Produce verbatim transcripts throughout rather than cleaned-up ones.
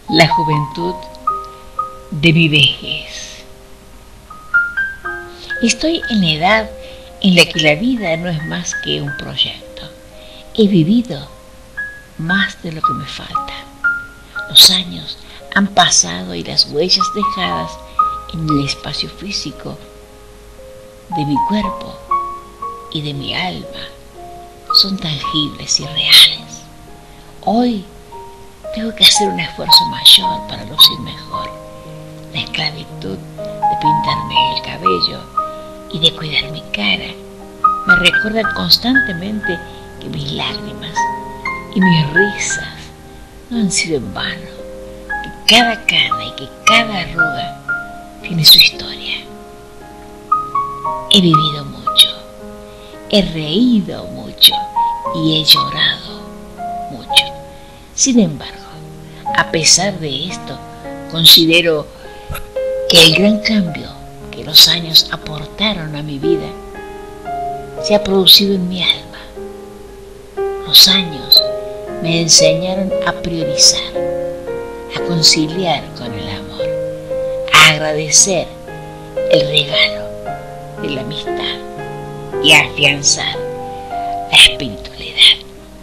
la juventud de mi vejez. Estoy en la edad en la que la vida no es más que un proyecto. He vivido más de lo que me falta. Los años han pasado y las huellas dejadas en el espacio físico de mi cuerpo y de mi alma son tangibles y reales. Hoy tengo que hacer un esfuerzo mayor para lucir mejor. La esclavitud de pintarme el cabello y de cuidar mi cara me recuerda constantemente que mis lágrimas y mis risas no han sido en vano, que cada cana y que cada arruga tiene su historia. He vivido mucho, he reído mucho y he llorado mucho. Sin embargo, a pesar de esto, considero que el gran cambio que los años aportaron a mi vida se ha producido en mi alma. Los años me enseñaron a priorizar, a conciliar con el amor, a agradecer el regalo de la amistad y a afianzar la espiritualidad.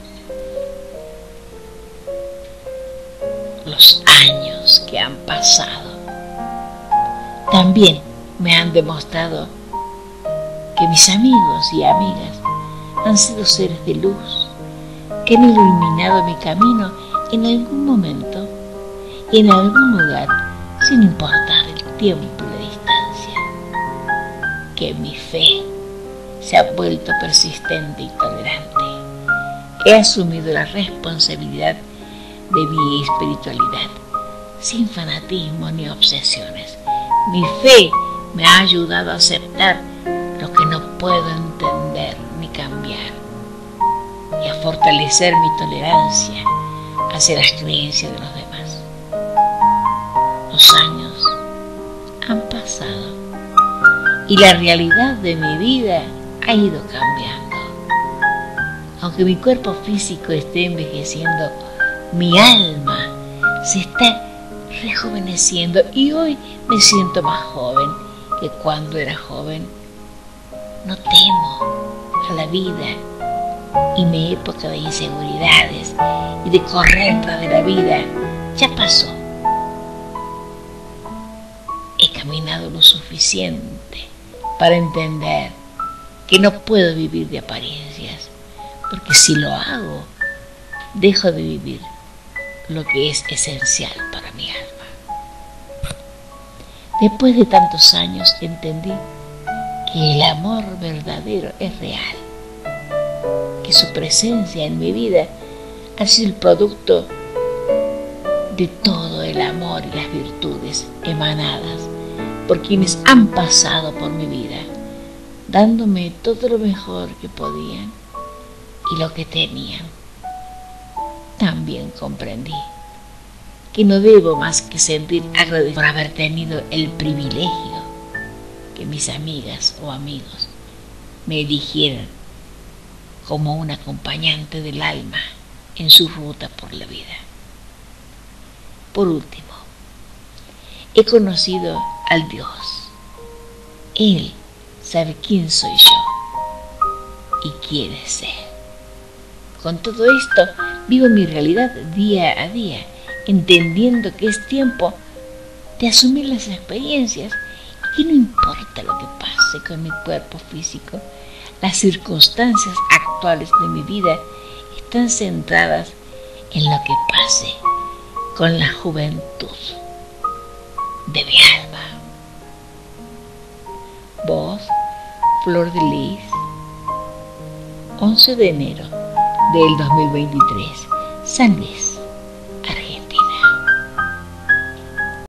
Los años que han pasado también me han demostrado que mis amigos y amigas han sido seres de luz, que han iluminado mi camino en algún momento y en algún lugar, sin importar el tiempo y la distancia. Que mi fe se ha vuelto persistente y tolerante. He asumido la responsabilidad de mi espiritualidad, sin fanatismo ni obsesiones. Mi fe me ha ayudado a aceptar lo que no puedo entender ni cambiar y a fortalecer mi tolerancia hacia las creencias de los demás. Los años han pasado y la realidad de mi vida ha ido cambiando. Aunque mi cuerpo físico esté envejeciendo, mi alma se está rejuveneciendo y hoy me siento más joven que cuando era joven. No temo a la vida y mi época de inseguridades y de correr tras de la vida ya pasó. He caminado lo suficiente para entender que no puedo vivir de apariencias, porque si lo hago, dejo de vivir lo que es esencial para mi alma. Después de tantos años entendí que el amor verdadero es real, que su presencia en mi vida ha sido el producto de todo el amor y las virtudes emanadas por quienes han pasado por mi vida, dándome todo lo mejor que podían y lo que tenían. También comprendí que no debo más que sentir agradecimiento por haber tenido el privilegio que mis amigas o amigos me eligieran como un acompañante del alma en su ruta por la vida. Por último, he conocido al Dios. Él sabe quién soy yo y quiere ser. Con todo esto, vivo mi realidad día a día, entendiendo que es tiempo de asumir las experiencias y que no importa lo que pase con mi cuerpo físico, las circunstancias actuales de mi vida están centradas en lo que pase con la juventud de mi alma. Voz, Flor de Lis, once de enero del dos mil veintitrés, San Luis.